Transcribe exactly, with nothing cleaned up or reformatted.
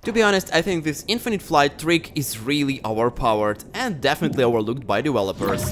To be honest, I think this infinite flight trick is really overpowered and definitely overlooked by developers.